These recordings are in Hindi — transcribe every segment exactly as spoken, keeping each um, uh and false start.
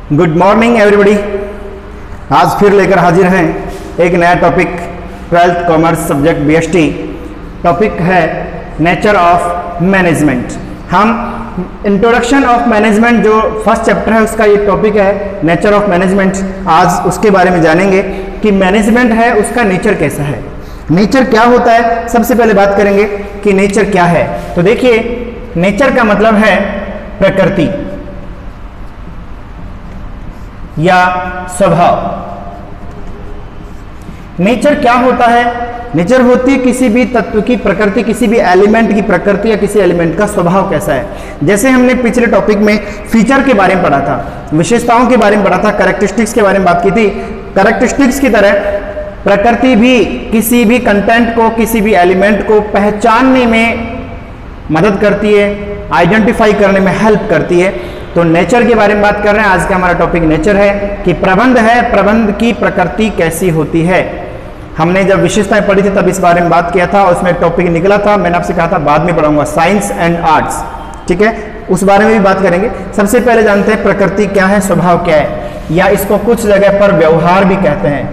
Good morning everybody. आज फिर लेकर हाजिर हैं एक नया topic, twelfth commerce subject BST. Topic है नेचर ऑफ मैनेजमेंट। हम इंट्रोडक्शन ऑफ मैनेजमेंट जो फर्स्ट चैप्टर है उसका ये टॉपिक है नेचर ऑफ मैनेजमेंट। आज उसके बारे में जानेंगे कि मैनेजमेंट है उसका नेचर कैसा है, नेचर क्या होता है। सबसे पहले बात करेंगे कि नेचर क्या है। तो देखिए, नेचर का मतलब है प्रकृति या स्वभाव। नेचर क्या होता है? नेचर होती है किसी भी तत्व की प्रकृति, किसी भी एलिमेंट की प्रकृति या किसी एलिमेंट का स्वभाव कैसा है। जैसे हमने पिछले टॉपिक में फीचर के बारे में पढ़ा था, विशेषताओं के बारे में पढ़ा था, कैरेक्टरिस्टिक्स के बारे में बात की थी। कैरेक्टरिस्टिक्स की तरह प्रकृति भी किसी भी कंटेंट को, किसी भी एलिमेंट को पहचानने में मदद करती है, आइडेंटिफाई करने में हेल्प करती है। तो नेचर के बारे में बात कर रहे हैं। आज का हमारा टॉपिक नेचर है कि प्रबंध है, प्रबंध की प्रकृति कैसी होती है। हमने जब विशेषताएं पढ़ी थी तब इस बारे में बात किया था, उसमें टॉपिक निकला था, मैंने आपसे कहा था बाद में पढ़ाऊंगा, साइंस एंड आर्ट्स। ठीक है, उस बारे में भी बात करेंगे। सबसे पहले जानते हैं प्रकृति क्या है, स्वभाव क्या है, या इसको कुछ जगह पर व्यवहार भी कहते हैं।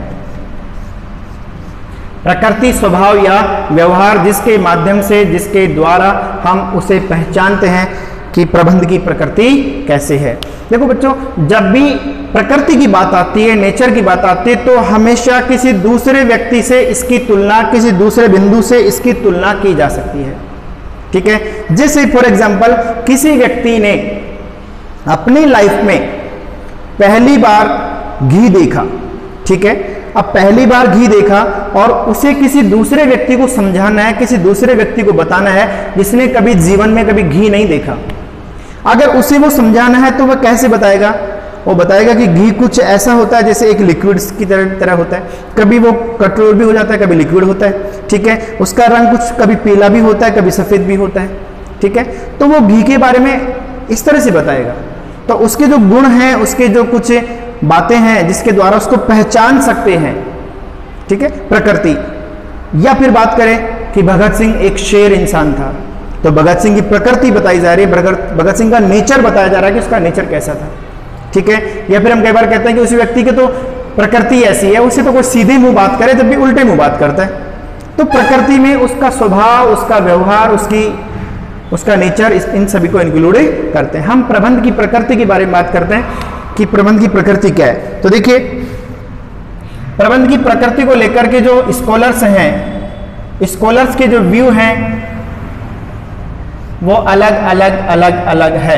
प्रकृति, स्वभाव या व्यवहार, जिसके माध्यम से, जिसके द्वारा हम उसे पहचानते हैं कि प्रबंध की प्रकृति कैसे है। देखो बच्चों, जब भी प्रकृति की बात आती है, नेचर की बात आती है, तो हमेशा किसी दूसरे व्यक्ति से इसकी तुलना, किसी दूसरे बिंदु से इसकी तुलना की जा सकती है। ठीक है, जैसे फॉर एग्जांपल किसी व्यक्ति ने अपनी लाइफ में पहली बार घी देखा। ठीक है, अब पहली बार घी देखा और उसे किसी दूसरे व्यक्ति को समझाना है, किसी दूसरे व्यक्ति को बताना है जिसने कभी जीवन में कभी घी नहीं देखा। अगर उसे वो समझाना है तो वह कैसे बताएगा? वो बताएगा कि घी कुछ ऐसा होता है जैसे एक लिक्विड की तरह तरह होता है, कभी वो कठोर भी हो जाता है, कभी लिक्विड होता है। ठीक है, उसका रंग कुछ कभी पीला भी होता है, कभी सफेद भी होता है। ठीक है, तो वो घी के बारे में इस तरह से बताएगा। तो उसके जो गुण हैं, उसके जो कुछ बातें हैं जिसके द्वारा उसको पहचान सकते हैं। ठीक है, प्रकृति। या फिर बात करें कि भगत सिंह एक शेर इंसान था, तो भगत सिंह की प्रकृति बताई जा रही है, भगत सिंह का नेचर बताया जा रहा है कि उसका नेचर कैसा था। ठीक है, या फिर हम कई बार कहते हैं कि उस व्यक्ति की तो प्रकृति ऐसी है, उससे तो कोई सीधे मुंह बात करे जब भी उल्टे मुंह बात करता है। तो प्रकृति में उसका स्वभाव, उसका व्यवहार, उसकी उसका नेचर, इन सभी को इंक्लूड करते हैं। हम प्रबंध की प्रकृति के बारे में बात करते हैं कि प्रबंध की प्रकृति क्या है। तो देखिए, प्रबंध की प्रकृति को लेकर के जो स्कॉलर्स हैं, स्कॉलर्स के जो व्यू हैं वो अलग अलग अलग अलग है,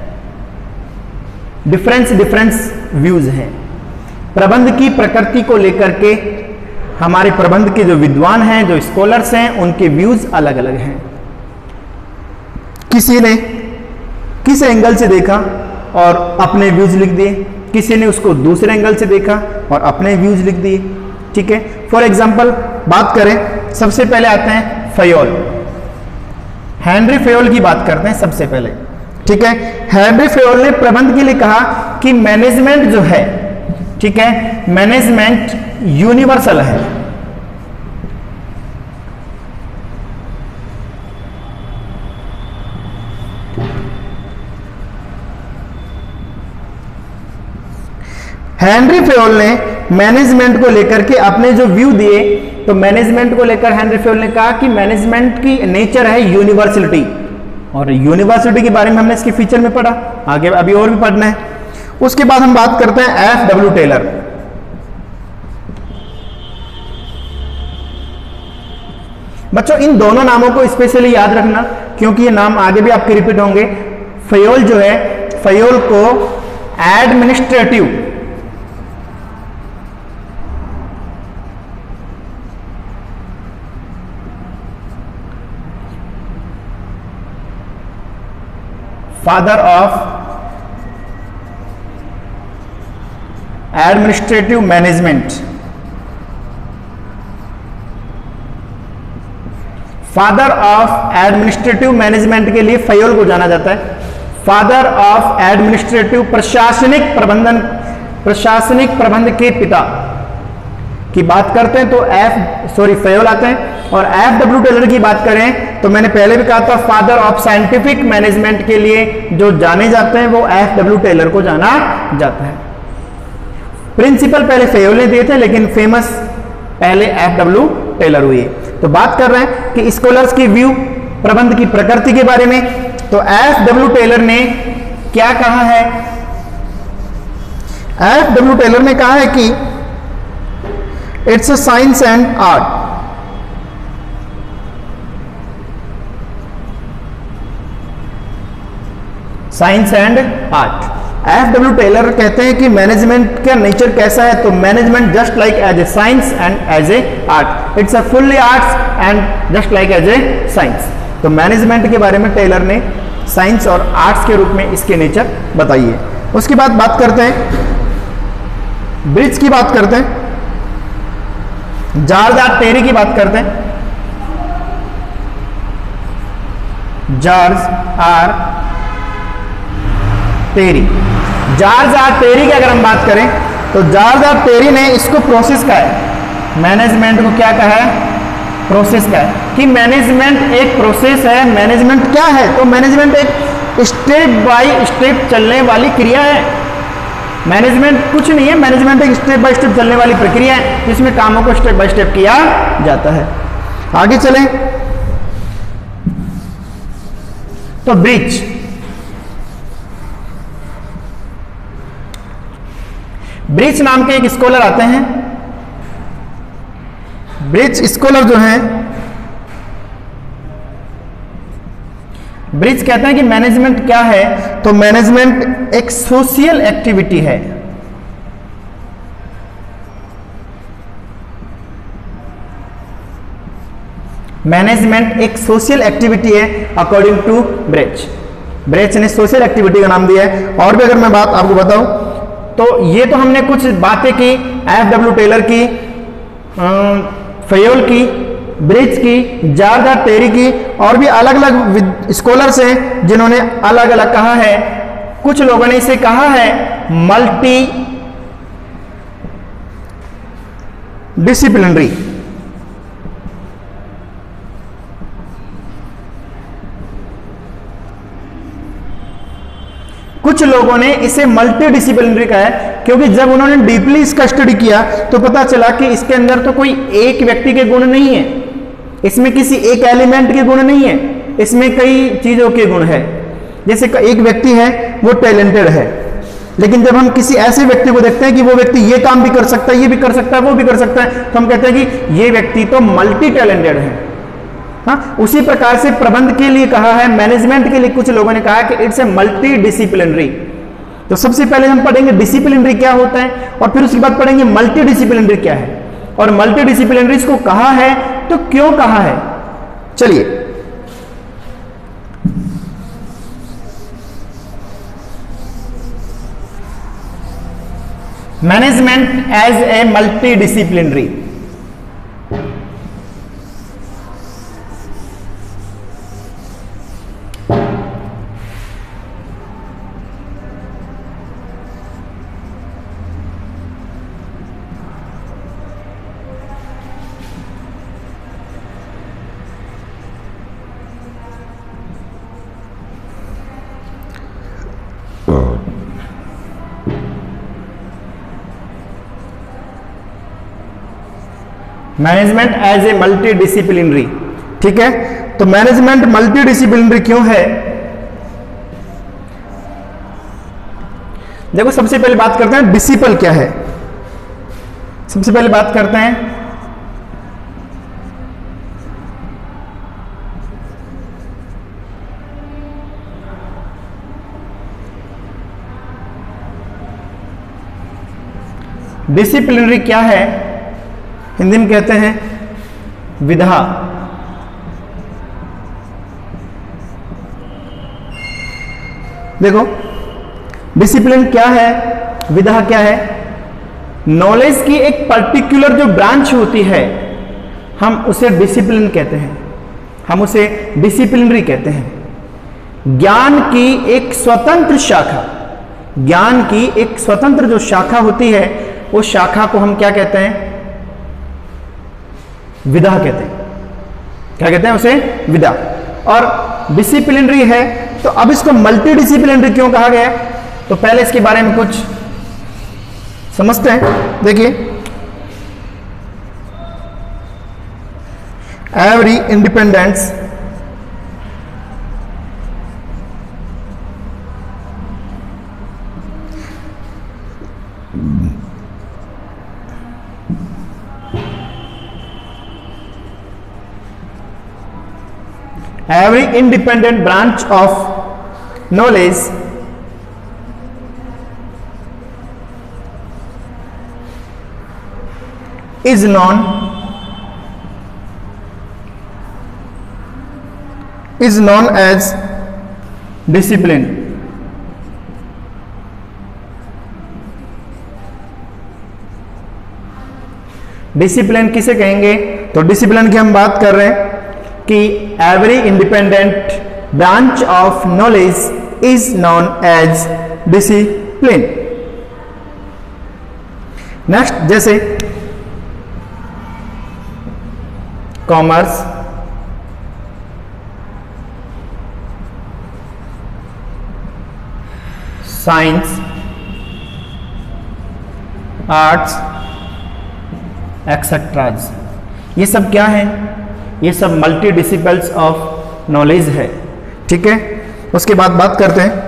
डिफरेंस डिफरेंस व्यूज हैं। प्रबंध की प्रकृति को लेकर के हमारे प्रबंध के जो विद्वान हैं, जो स्कॉलर्स हैं, उनके व्यूज अलग अलग हैं। किसी ने किस एंगल से देखा और अपने व्यूज लिख दिए, किसी ने उसको दूसरे एंगल से देखा और अपने व्यूज लिख दिए। ठीक है, फॉर एग्जांपल बात करें, सबसे पहले आते हैं फयोल। हेनरी फयोल की बात करते हैं सबसे पहले। ठीक है, हेनरी फयोल ने प्रबंध के लिए कहा कि मैनेजमेंट जो है, ठीक है, मैनेजमेंट यूनिवर्सल है। हेनरी फयोल ने मैनेजमेंट को लेकर के अपने जो व्यू दिए, तो मैनेजमेंट को लेकर हेनरी फयोल ने कहा कि मैनेजमेंट की नेचर है यूनिवर्सलिटी। और यूनिवर्सलिटी के बारे में हमने इसके फीचर में पढ़ा, आगे अभी और भी पढ़ना है। उसके बाद हम बात करते हैं एफ डब्ल्यू टेलर। बच्चों, इन दोनों नामों को स्पेशली याद रखना क्योंकि ये नाम आगे भी आपके रिपीट होंगे। फयोल जो है, फयोल को administrative father of administrative management, father of administrative management के लिए फयोल को जाना जाता है। फादर ऑफ एडमिनिस्ट्रेटिव, प्रशासनिक प्रबंधन, प्रशासनिक प्रबंध के पिता की बात करते हैं तो एफ सॉरी फेयोल आते हैं। और एफ डब्ल्यू टेलर की बात करें तो मैंने पहले भी कहा था फादर ऑफ साइंटिफिक मैनेजमेंट के लिए जो जाने जाते हैं वो एफ डब्ल्यू टेलर को जाना जाता है। प्रिंसिपल पहले फेयोल ने दिए थे लेकिन फेमस पहले एफ डब्ल्यू टेलर हुए। तो बात कर रहे हैं कि स्कॉलर्स की व्यू प्रबंध की प्रकृति के बारे में। तो एफ डब्ल्यू टेलर ने क्या कहा है? एफ डब्ल्यू टेलर ने कहा है कि it's a science and art. Science and art. F W Taylor कहते हैं कि मैनेजमेंट का नेचर कैसा है? तो management just like as a science and as a art, it's a fully arts and just like as a science. तो मैनेजमेंट के बारे में टेलर ने साइंस और आर्ट्स के रूप में इसके नेचर बताइए। उसके बाद बात करते हैं ब्रिज की बात करते हैं, जॉर्ज आर टेरी की बात करते हैं। George R Terry, George R Terry की अगर हम बात करें तो जॉर्ज आर टेरी ने इसको प्रोसेस का है, मैनेजमेंट को क्या कहा है? प्रोसेस का है कि मैनेजमेंट एक प्रोसेस है। मैनेजमेंट क्या है? तो मैनेजमेंट एक स्टेप बाय स्टेप चलने वाली क्रिया है। मैनेजमेंट कुछ नहीं है, मैनेजमेंट एक स्टेप बाय स्टेप चलने वाली प्रक्रिया है जिसमें कामों को स्टेप बाय स्टेप किया जाता है। आगे चलें तो ब्रिज, ब्रिज नाम के एक स्कॉलर आते हैं। ब्रिज स्कॉलर जो हैं, ब्रिज कहते हैं कि मैनेजमेंट क्या है? तो मैनेजमेंट एक सोशल एक्टिविटी है। मैनेजमेंट एक सोशल एक्टिविटी है अकॉर्डिंग टू ब्रिज। ब्रिज ने सोशल एक्टिविटी का नाम दिया है। और भी अगर मैं बात आपको बताऊं तो ये तो हमने कुछ बातें की एफ डब्ल्यू टेलर की, फेयोल की, ब्रिज की, जॉर्ज आर टेरी की, और भी अलग अलग स्कॉलर्स हैं जिन्होंने अलग अलग कहा है। कुछ लोगों ने इसे कहा है मल्टी डिसिप्लिनरी। कुछ लोगों ने इसे मल्टी डिसिप्लिनरी कहा है क्योंकि जब उन्होंने डीपली इसका स्टडी किया तो पता चला कि इसके अंदर तो कोई एक व्यक्ति के गुण नहीं है, इसमें किसी एक एलिमेंट के गुण नहीं है, इसमें कई चीजों के गुण है। जैसे एक व्यक्ति है वो टैलेंटेड है, लेकिन जब हम किसी ऐसे व्यक्ति को देखते हैं कि वो व्यक्ति ये काम भी कर सकता है, ये भी कर सकता है, वो भी कर सकता है, तो हम कहते हैं कि ये व्यक्ति तो मल्टी टैलेंटेड है। हाँ, उसी प्रकार से प्रबंध के लिए कहा है, मैनेजमेंट के लिए कुछ लोगों ने कहा कि इट्स ए मल्टी डिसिप्लिनरी। तो सबसे पहले हम पढ़ेंगे डिसिप्लिनरी क्या होता है और फिर उसके बाद पढ़ेंगे मल्टी डिसिप्लिनरी क्या है, और मल्टी डिसिप्लिनरी को कहा है तो क्यों कहा है। चलिए management as a multidisciplinary. Management as a multidisciplinary, ठीक है। तो मैनेजमेंट मल्टी डिसिप्लिनरी क्यों है? देखो सबसे पहले बात करते हैं डिसिपल क्या है। सबसे पहले बात करते हैं डिसिप्लिनरी क्या है। हिंदी में कहते हैं विधा। देखो डिसिप्लिन क्या है, विधा क्या है। नॉलेज की एक पर्टिकुलर जो ब्रांच होती है हम उसे डिसिप्लिन कहते हैं, हम उसे डिसिप्लिनरी कहते हैं। ज्ञान की एक स्वतंत्र शाखा, ज्ञान की एक स्वतंत्र जो शाखा होती है उस शाखा को हम क्या कहते हैं? विधा कहते हैं। क्या कहते हैं उसे? विधा। और डिसिप्लिनरी है, तो अब इसको मल्टी डिसिप्लिनरी क्यों कहा गया है? तो पहले इसके बारे में कुछ समझते हैं। देखिए, every independence every independent branch of knowledge is known is known as discipline. Discipline किसे कहेंगे? तो डिसिप्लिन की हम बात कर रहे हैं कि every independent branch of knowledge is known as discipline. Next, जैसे कॉमर्स, साइंस, आर्ट्स एक्सेट्राज, ये सब क्या है? ये सब मल्टी डिसिपल्स ऑफ नॉलेज है। ठीक है, उसके बाद बात करते हैं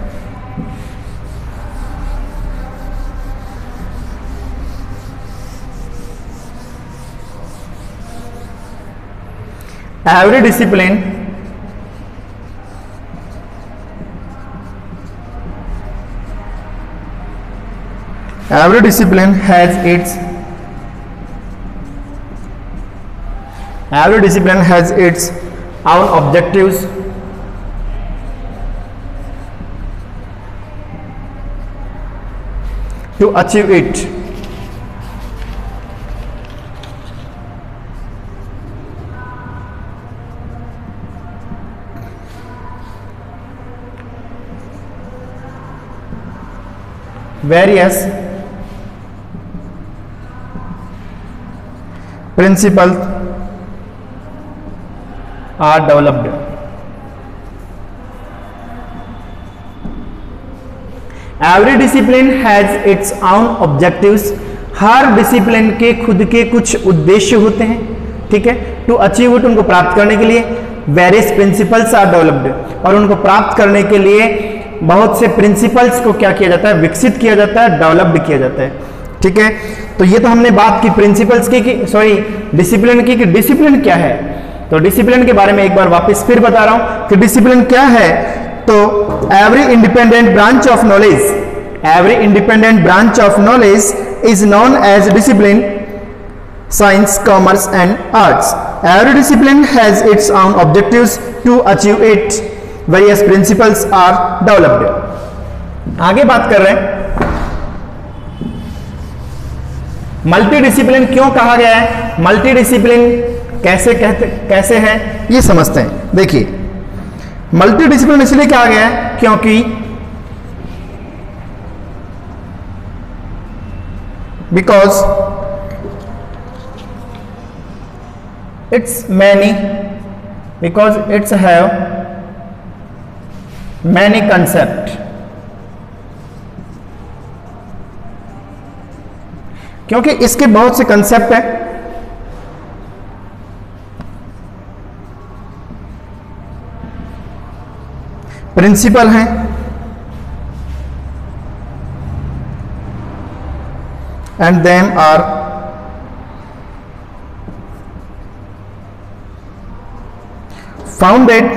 every discipline every discipline has its Every discipline has its own objectives to achieve it. Various principles are developed. Every discipline has its own objectives. हर डिसिप्लिन के खुद के कुछ उद्देश्य होते हैं। ठीक है, टू अचीव इट, उनको प्राप्त करने के लिए वेरियस प्रिंसिपल्स आर डेवलप्ड, और उनको प्राप्त करने के लिए बहुत से प्रिंसिपल्स को क्या किया जाता है? विकसित किया जाता है, डेवलप्ड किया जाता है। ठीक है, तो ये तो हमने बात की प्रिंसिपल्स की, कि सॉरी डिसिप्लिन की, कि डिसिप्लिन क्या है। तो डिसिप्लिन के बारे में एक बार वापस फिर बता रहा हूं कि डिसिप्लिन क्या है। तो every independent branch of knowledge, every independent branch of knowledge is known as discipline, science, commerce and arts. Every discipline has its own objectives, to achieve it various principles are developed. आगे बात कर रहे हैं मल्टी डिसिप्लिन क्यों कहा गया है, मल्टी डिसिप्लिन कैसे कहते कैसे है, ये समझते हैं। देखिए, मल्टी डिसिप्लिन इसलिए कहा गया है क्योंकि because it's many because it's have many concept, क्योंकि इसके बहुत से कंसेप्ट हैं। प्रिंसिपल हैं, and them are founded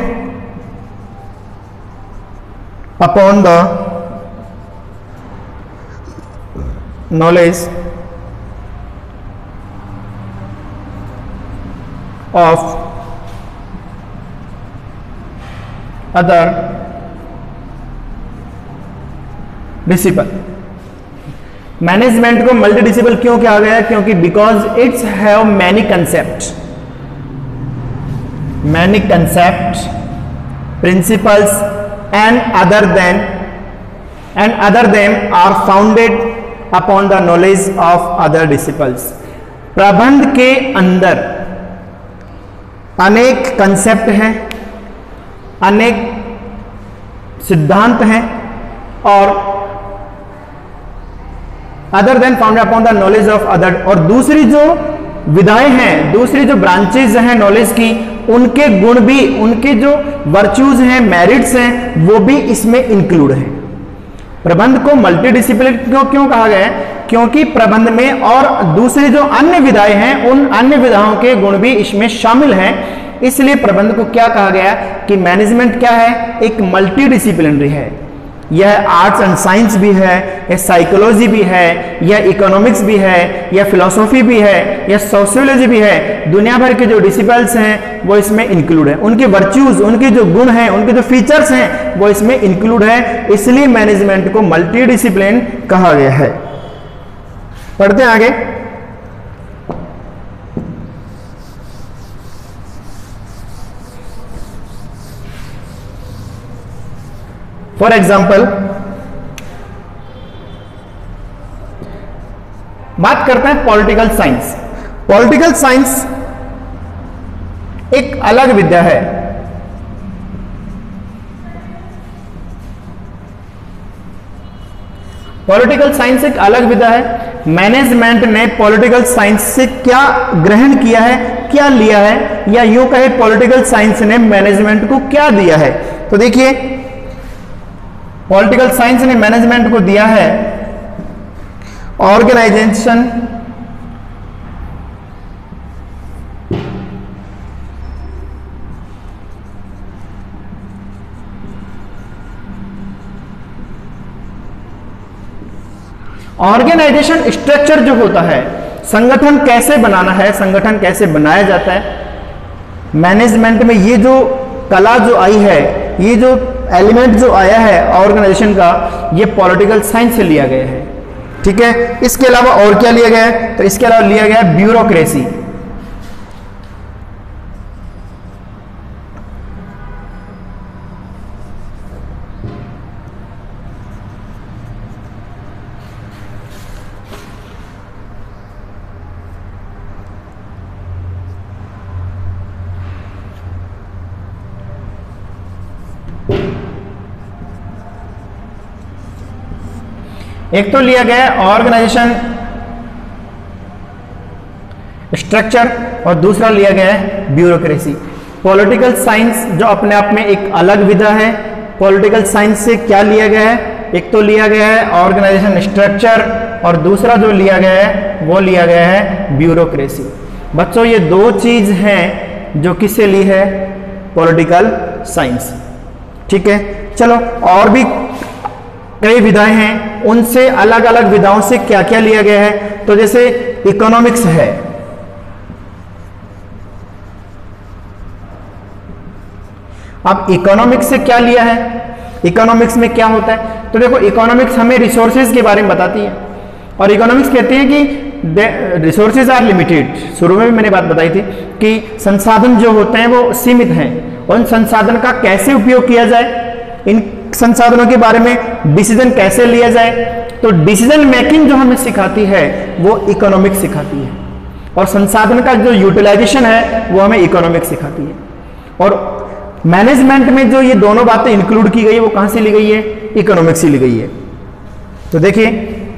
upon the knowledge of other disciple. Management को मल्टी डिसिपल क्यों कहा गया? क्योंकि because it's have many concept, many concept, principles and other than and other them are founded upon the knowledge of other disciples. प्रबंध के अंदर अनेक कंसेप्ट हैं, अनेक सिद्धांत हैं, और other then founded upon the knowledge of other, और दूसरी जो विधाएं हैं, दूसरी जो ब्रांचेज हैं नॉलेज की, उनके गुण भी, उनके जो वर्च्यूज हैं, मेरिट्स हैं, वो भी इसमें इंक्लूड है। प्रबंध को मल्टी डिसिप्लिन क्यों क्यों कहा गया है? क्योंकि प्रबंध में और दूसरी जो अन्य विधाएं हैं, उन अन्य विधाओं के गुण भी इसमें शामिल हैं। इसलिए प्रबंध को क्या कहा गया कि मैनेजमेंट क्या है? एक मल्टी डिसिप्लिनरी है। यह आर्ट्स एंड साइंस भी है, यह साइकोलॉजी भी है, यह इकोनॉमिक्स भी है, यह फिलोसॉफी भी है, यह सोशियोलॉजी भी है। दुनिया भर के जो डिसिप्लिन्स हैं वो इसमें इंक्लूड है, उनके वर्च्यूज, उनके जो गुण हैं, उनके जो फीचर्स हैं वो इसमें इंक्लूड है। इसलिए मैनेजमेंट को मल्टी डिसिप्लिन कहा गया है। पढ़ते हैं आगे। फॉर एग्जाम्पल बात करते हैं पॉलिटिकल साइंस। पॉलिटिकल साइंस एक अलग विद्या है। पॉलिटिकल साइंस एक अलग विद्या है। मैनेजमेंट ने पॉलिटिकल साइंस से क्या ग्रहण किया है, क्या लिया है, या यूं कहे पॉलिटिकल साइंस ने मैनेजमेंट को क्या दिया है? तो देखिए, पॉलिटिकल साइंस ने मैनेजमेंट को दिया है ऑर्गेनाइजेशन, ऑर्गेनाइजेशन स्ट्रक्चर जो होता है, संगठन कैसे बनाना है, संगठन कैसे बनाया जाता है। मैनेजमेंट में ये जो कला जो आई है, ये जो एलिमेंट जो आया है ऑर्गेनाइजेशन का, ये पॉलिटिकल साइंस से लिया गया है। ठीक है, इसके अलावा और क्या लिया गया है? तो इसके अलावा लिया गया है ब्यूरोक्रेसी। एक तो लिया गया है ऑर्गेनाइजेशन स्ट्रक्चर और दूसरा लिया गया है ब्यूरोक्रेसी। पॉलिटिकल साइंस जो अपने आप में एक अलग विधा है, पॉलिटिकल साइंस से क्या लिया गया है? एक तो लिया गया है ऑर्गेनाइजेशन स्ट्रक्चर और दूसरा जो लिया गया है वो लिया गया है ब्यूरोक्रेसी। बच्चों, ये दो चीज हैं जो किससे ली है? Political science. ठीक है, चलो और भी कई विधाएं हैं, उनसे अलग अलग विधाओं से क्या क्या लिया गया है। तो जैसे इकोनॉमिक्स है, अब इकोनॉमिक्स से क्या लिया है? इकोनॉमिक्स में क्या होता है? तो देखो, इकोनॉमिक्स हमें रिसोर्सेज के बारे में बताती है, और इकोनॉमिक्स कहते हैं कि रिसोर्सेज आर लिमिटेड। शुरू में भी मैंने बात बताई थी कि संसाधन जो होते हैं वो सीमित हैं, और उन संसाधन का कैसे उपयोग किया जाए, इन संसाधनों के बारे में डिसीजन कैसे लिया जाए। तो डिसीजन मेकिंग जो हमें सिखाती है वो इकोनॉमिक्स सिखाती है, और संसाधन का जो यूटिलाइजेशन है वो हमें इकोनॉमिक्स सिखाती है। और मैनेजमेंट में जो ये दोनों बातें इंक्लूड की गई है वो कहां से ली गई है? इकोनॉमिक्स से ली गई है। तो देखिए,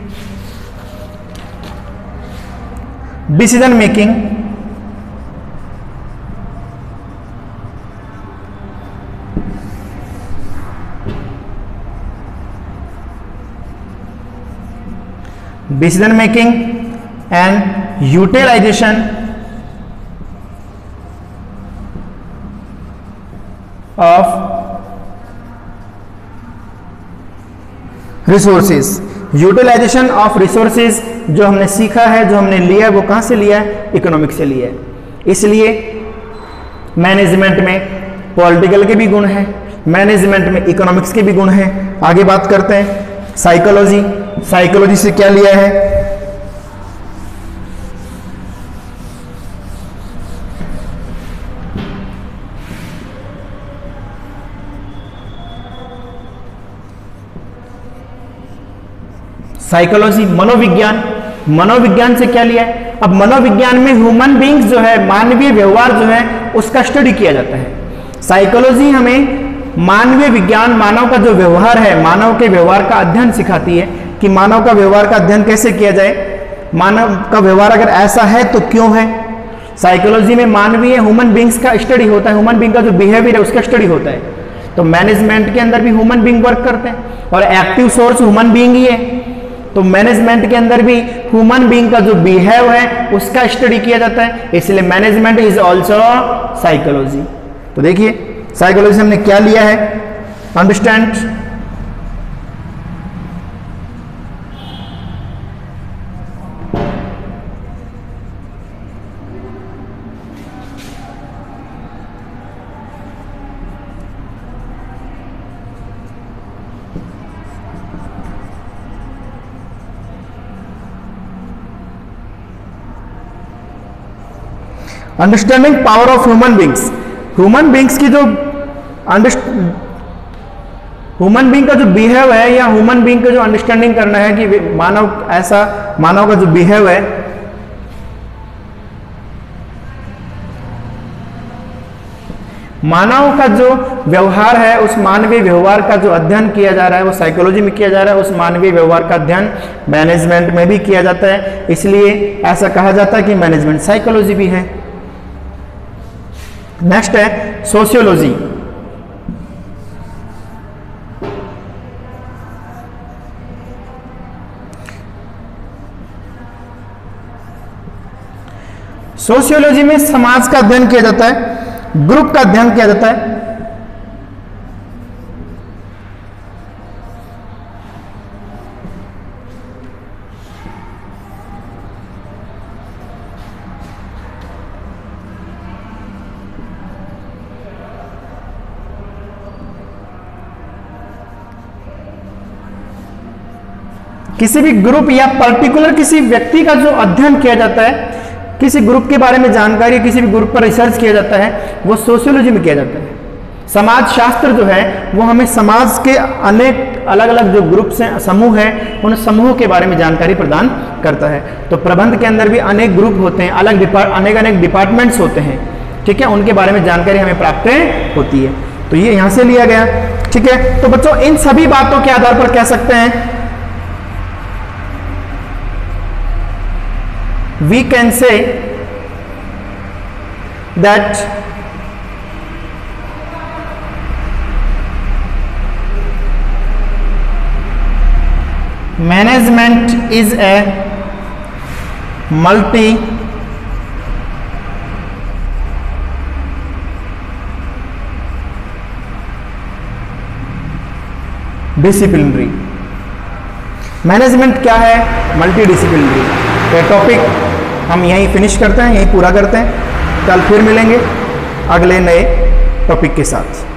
decision making, decision making and utilization of resources। Utilization of resources जो हमने सीखा है, जो हमने लिया है, वो कहां से लिया है? इकोनॉमिक्स से लिया है। इसलिए मैनेजमेंट में पॉलिटिकल के भी गुण हैं, मैनेजमेंट में इकोनॉमिक्स के भी गुण हैं। आगे बात करते हैं साइकोलॉजी। साइकोलॉजी से क्या लिया है? साइकोलॉजी मनोविज्ञान। मनोविज्ञान से क्या लिया है? अब मनोविज्ञान में ह्यूमन बींग्स जो है, मानवीय व्यवहार जो है उसका स्टडी किया जाता है। साइकोलॉजी हमें मानवीय विज्ञान, मानव का जो व्यवहार है, मानव के व्यवहार का अध्ययन सिखाती है कि मानव का व्यवहार का अध्ययन कैसे किया जाए, मानव का व्यवहार अगर ऐसा है तो क्यों है। साइकोलॉजी में मानवीय ह्यूमन बींग्स का स्टडी होता है, ह्यूमन बींग का जो बिहेवियर है उसका स्टडी होता है। तो मैनेजमेंट के अंदर भी ह्यूमन बींग वर्क करते हैं और एक्टिव सोर्स ह्यूमन बींग ही है। तो मैनेजमेंट के अंदर भी ह्यूमन बींग का जो बिहेव है उसका स्टडी किया जाता है, इसलिए मैनेजमेंट इज ऑल्सो साइकोलॉजी। तो देखिए साइकोलॉजी हमने क्या लिया है, understand, understanding power of human beings. Human beings की जो ह्यूमन बींग का जो बिहेव है या ह्यूमन बींग का जो अंडरस्टैंडिंग करना है कि मानव ऐसा, मानव का जो बिहेव है, मानव का जो व्यवहार है उस मानवीय व्यवहार का जो अध्ययन किया जा रहा है वो साइकोलॉजी में किया जा रहा है, उस मानवीय व्यवहार का अध्ययन मैनेजमेंट में भी किया जाता है, इसलिए ऐसा कहा जाता है कि मैनेजमेंट साइकोलॉजी भी है। नेक्स्ट है सोशियोलॉजी। सोशियोलॉजी में समाज का अध्ययन किया जाता है, ग्रुप का अध्ययन किया जाता है। किसी भी ग्रुप या पर्टिकुलर किसी व्यक्ति का जो अध्ययन किया जाता है, किसी ग्रुप के बारे में जानकारी, किसी भी ग्रुप पर रिसर्च किया जाता है, वो सोशियोलॉजी में किया जाता है। समाज शास्त्र जो है वो हमें समाज के अनेक अलग अलग जो ग्रुप हैं, समूह हैं, उन समूहों के बारे में जानकारी प्रदान करता है। तो प्रबंध के अंदर भी अनेक ग्रुप होते हैं, अलग डिपार्ट अनेक अनेक डिपार्टमेंट्स होते हैं, ठीक है, उनके बारे में जानकारी हमें प्राप्त होती है। तो ये यहाँ से लिया गया, ठीक है। तो बच्चों इन सभी बातों के आधार पर कह सकते हैं, we can say that management is a multi disciplinary. Management क्या है? Multi disciplinary. ये टॉपिक हम यहीं फिनिश करते हैं, यहीं पूरा करते हैं। कल फिर मिलेंगे अगले नए टॉपिक के साथ।